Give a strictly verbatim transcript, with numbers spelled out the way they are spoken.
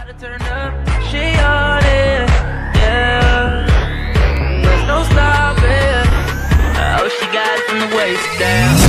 about to turn up, she on it, yeah. There's no stopping. Oh, she got it from the waist down.